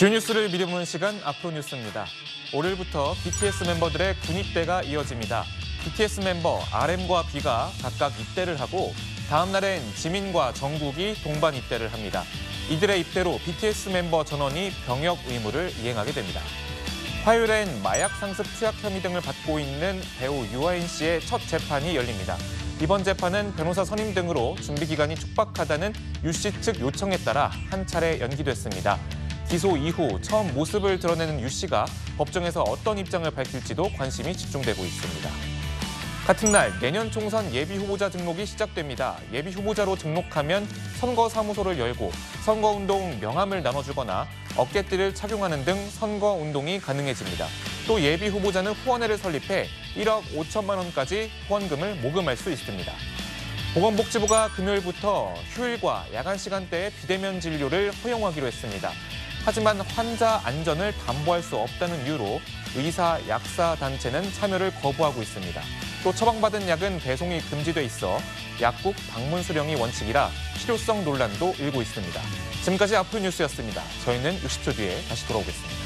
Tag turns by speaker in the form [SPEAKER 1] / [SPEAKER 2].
[SPEAKER 1] 주 뉴스를 미리 보는 시간 앞으로 뉴스입니다. 올해부터 BTS 멤버들의 군입대가 이어집니다. BTS 멤버 RM과 B가 각각 입대를 하고 다음 날엔 지민과 정국이 동반 입대를 합니다. 이들의 입대로 BTS 멤버 전원이 병역 의무를 이행하게 됩니다. 화요일엔 마약 상습 투약 혐의 등을 받고 있는 배우 유아인 씨의 첫 재판이 열립니다. 이번 재판은 변호사 선임 등으로 준비 기간이 촉박하다는 유 씨 측 요청에 따라 한 차례 연기됐습니다. 기소 이후 처음 모습을 드러내는 유 씨가 법정에서 어떤 입장을 밝힐지도 관심이 집중되고 있습니다. 같은 날 내년 총선 예비후보자 등록이 시작됩니다. 예비후보자로 등록하면 선거사무소를 열고 선거운동 명함을 나눠주거나 어깨띠를 착용하는 등 선거운동이 가능해집니다. 또 예비후보자는 후원회를 설립해 1억 5천만 원까지 후원금을 모금할 수 있습니다. 보건복지부가 금요일부터 휴일과 야간 시간대에 비대면 진료를 허용하기로 했습니다. 하지만 환자 안전을 담보할 수 없다는 이유로 의사, 약사 단체는 참여를 거부하고 있습니다. 또 처방받은 약은 배송이 금지돼 있어 약국 방문 수령이 원칙이라 실효성 논란도 일고 있습니다. 지금까지 앞으로 뉴스였습니다. 저희는 60초 뒤에 다시 돌아오겠습니다.